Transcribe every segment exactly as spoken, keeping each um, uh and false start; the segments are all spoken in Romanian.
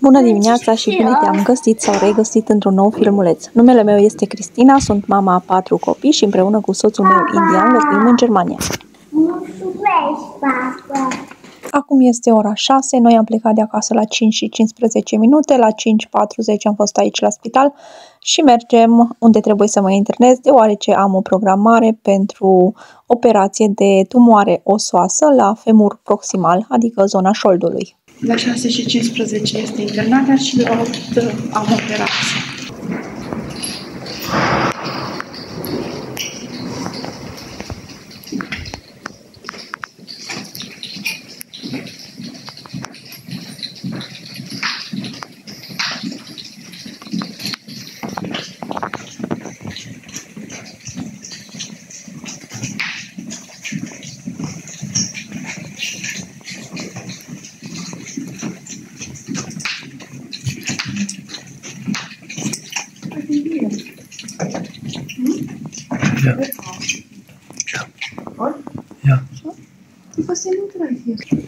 Bună dimineața și bine te-am găsit sau regăsit într-un nou filmuleț. Numele meu este Cristina, sunt mama a patru copii și împreună cu soțul meu indian locuim în Germania. Acum este ora șase, noi am plecat de acasă la cinci și cincisprezece minute, la cinci patruzeci am fost aici la spital și mergem unde trebuie să mă internez, deoarece am o programare pentru operație de tumoare osoasă la femur proximal, adică zona șoldului. La șase și cincisprezece este internarea și la opt am operație. Ja. Ja. Was sind denn drei hier?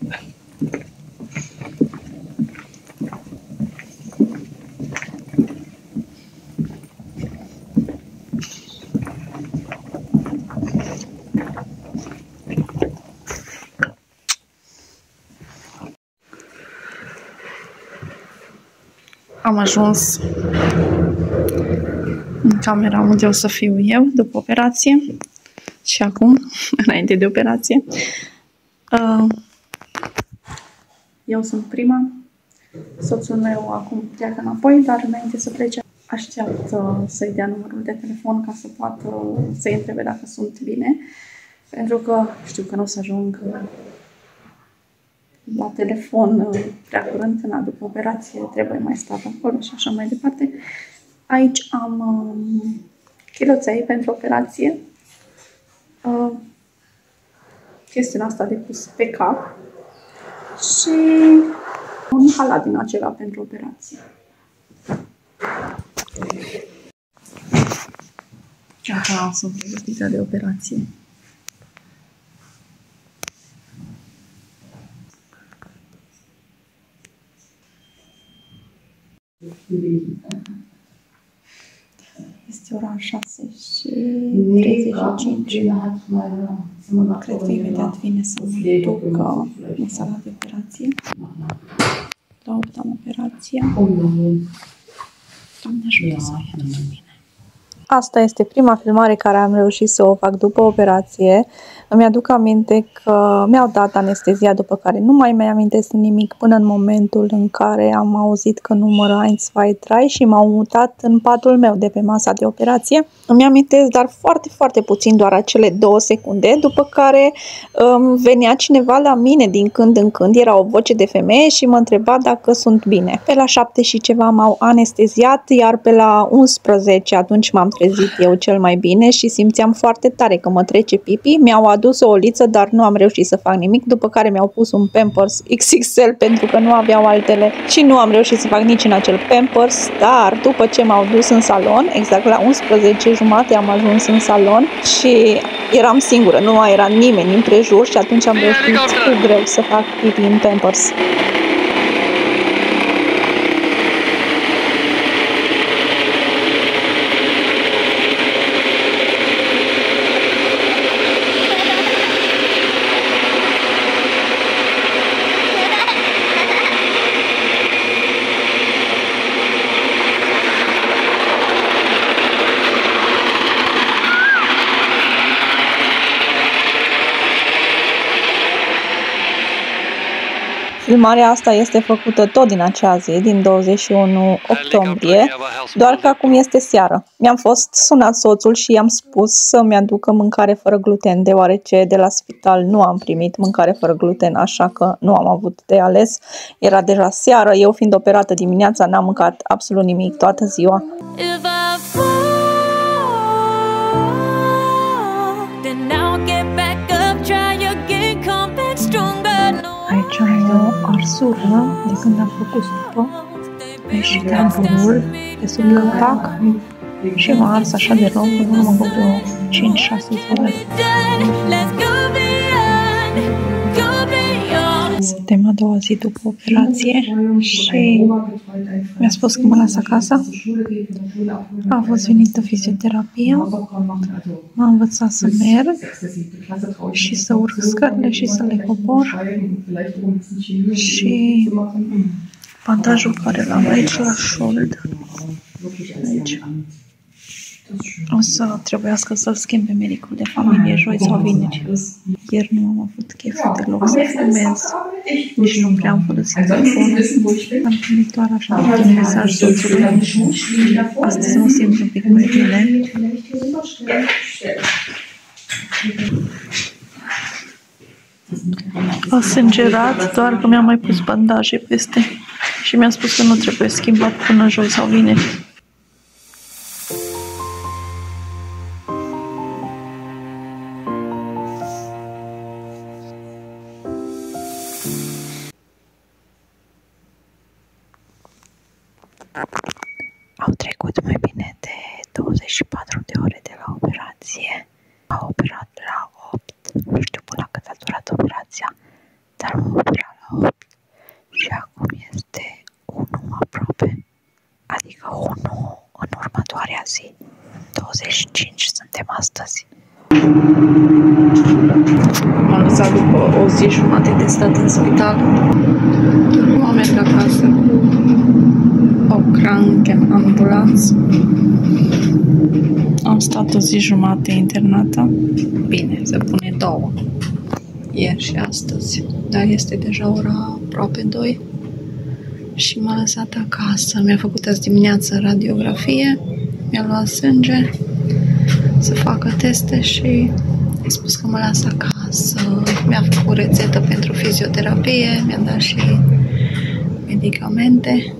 Am ajuns în camera unde o să fiu eu după operație și acum, înainte de operație. Eu sunt prima, soțul meu acum pleacă înapoi, dar înainte să plece așteaptă să-i dea numărul de telefon ca să poată să-i întrebe dacă sunt bine, pentru că știu că nu o să ajung la telefon prea curând, na, după operație trebuie mai stat acolo și așa mai departe. Aici am um, chiloței pentru operație, uh, chestiunea asta de pus pe cap și un halat din acela pentru operație. Aha, sunt pregătită de operație. Este ora șase și treizeci și cinci. Cred că imediat vine să mă duc în sala de operație. La opt am operația. Doamne ajută să fie totul bine. Asta este prima filmare care am reușit să o fac după operație. Îmi aduc aminte că mi-au dat anestezia, după care nu mai mi-amintesc nimic până în momentul în care am auzit că numără eins, zwei, drei și m-au mutat în patul meu de pe masa de operație. Îmi amintesc, dar foarte, foarte puțin, doar acele două secunde, după care um, venea cineva la mine din când în când, era o voce de femeie și mă întreba dacă sunt bine. Pe la șapte și ceva m-au anesteziat, iar pe la unsprezece atunci m-am trezit eu cel mai bine și simțeam foarte tare că mă trece pipi. Mi-au adus o oliță, dar nu am reușit să fac nimic, după care mi-au pus un Pampers X X L pentru că nu aveau altele și nu am reușit să fac nici în acel Pampers, dar după ce m-au dus în salon, exact la unsprezece jumate am ajuns în salon și eram singură, nu mai era nimeni în prejur și atunci am reușit cu greu să fac pipi în Pampers. Filmarea asta este făcută tot din acea zi, din douăzeci și unu octombrie, doar că acum este seară. Mi-am fost sunat soțul și i-am spus să-mi aducă mâncare fără gluten, deoarece de la spital nu am primit mâncare fără gluten, așa că nu am avut de ales. Era deja seară, eu fiind operată dimineața, n-am mâncat absolut nimic toată ziua. Aici am o arsură de când am făcut supă, și tamponul de sub capac și m-a ars așa de rău că nu mă gău vreo cinci șase zile. Suntem a doua zi după operație și mi-a spus că mă las acasă. A fost venită fizioterapia, m-a învățat să merg și să urc scările și să le cobor. Și bandajul care l-am aici la șold, aici, o să trebuiască să-l schimbe medicul de familie joi sau vineri. Ieri nu am avut chef deloc să filmez, nici nu prea am folosit telefonul. Am primit doar așa un mesaj soțului. Astăzi mă simt un pic mai bine. A sângerat, doar că mi-am mai pus bandaje peste și mi-a spus că nu trebuie schimbat până joi sau vineri. Au trecut mai bine de douăzeci și patru de ore de la operație. M-a operat la opt. Nu știu până la cât a durat operația, dar m-a operat la opt și acum este unu aproape. Adică unu în următoarea zi. douăzeci și cinci suntem astăzi. M-am lăsat după o zi jumate de stat în spital. M-am mers acasă cu o cranken ambulanță. Am stat o zi jumate internată. Bine, se pune două. Ieri și astăzi. Dar este deja ora aproape doi. Și m-a lăsat acasă. Mi-a făcut azi dimineață radiografie. Mi-a luat sânge să facă teste și a spus că mă las acasă. Mi-a făcut rețetă pentru fizioterapie. Mi-a dat și medicamente.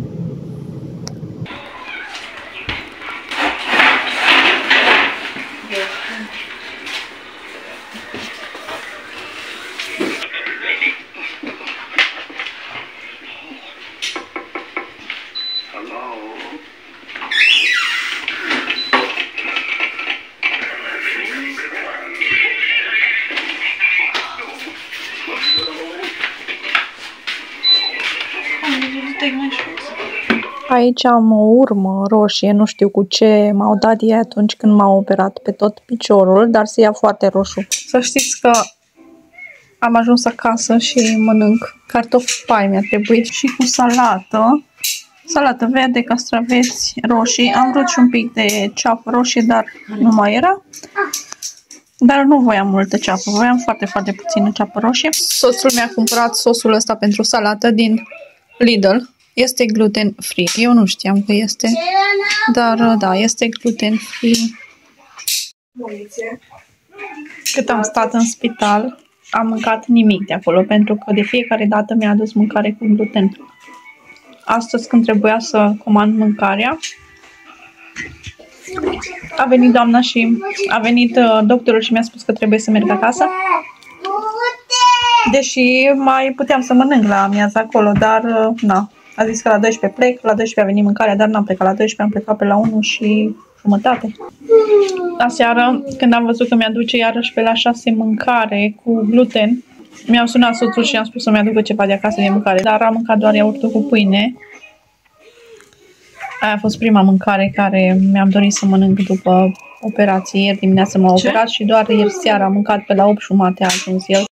Aici am o urmă roșie, nu știu cu ce m-au dat ei atunci când m-au operat pe tot piciorul, dar se ia foarte roșu. Să știți că am ajuns acasă și mănânc cartofi pai, mi-a trebuit și cu salată, salată verde, castraveți roșii. Am vrut și un pic de ceapă roșie, dar nu mai era. Dar nu voiam multă ceapă, voiam foarte, foarte puțină ceapă roșie. Soțul mi-a cumpărat sosul ăsta pentru salată din Lidl. Este gluten free. Eu nu știam că este, dar da, este gluten free. Cât am stat în spital, am mâncat nimic de acolo, pentru că de fiecare dată mi-a adus mâncare cu gluten. Astăzi, când trebuia să comand mâncarea, a venit doamna și a venit doctorul și mi-a spus că trebuie să merg acasă. Deși mai puteam să mănânc la amiază acolo, dar na. A zis că la douăsprezece plec, la douăsprezece a venit mâncarea, dar n-am plecat la douăsprezece, am plecat pe la unu și jumătate. Aseară, când am văzut că mi-aduce iarăși pe la șase mâncare cu gluten, mi-am sunat soțul și am spus să-mi aducă ceva de acasă de mâncare, dar am mâncat doar iaurtul cu pâine. Aia a fost prima mâncare care mi-am dorit să mănânc după operație. Ieri dimineața m-a operat și doar ieri seara am mâncat pe la opt jumate a ajuns el.